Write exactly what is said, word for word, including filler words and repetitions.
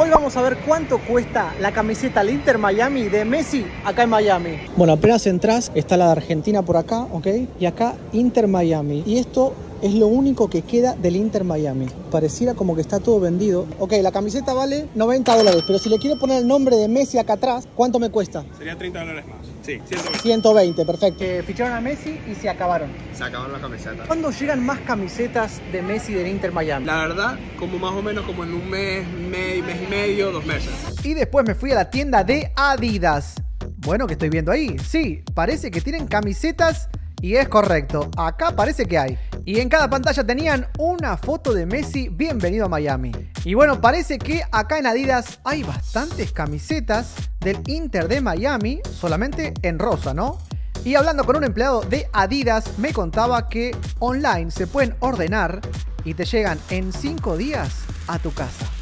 Hoy vamos a ver cuánto cuesta la camiseta al Inter Miami de Messi acá en Miami. Bueno, apenas entras, está la de Argentina por acá, ¿ok? Y acá Inter Miami. Y esto es lo único que queda del Inter Miami. Pareciera como que está todo vendido. Ok, la camiseta vale noventa dólares, pero si le quiero poner el nombre de Messi acá atrás, ¿cuánto me cuesta? Sería treinta dólares más. Sí, ciento veinte. ciento veinte, perfecto. Eh, ficharon a Messi y se acabaron. Se acabaron las camisetas. ¿Cuándo llegan más camisetas de Messi del Inter Miami? La verdad, como más o menos como en un mes, mes, mes y medio, dos meses. Y después me fui a la tienda de Adidas. Bueno, ¿qué estoy viendo ahí? Sí, parece que tienen camisetas y es correcto. Acá parece que hay. Y en cada pantalla tenían una foto de Messi, bienvenido a Miami. Y bueno, parece que acá en Adidas hay bastantes camisetas del Inter de Miami, solamente en rosa, ¿no? Y hablando con un empleado de Adidas, me contaba que online se pueden ordenar y te llegan en cinco días a tu casa.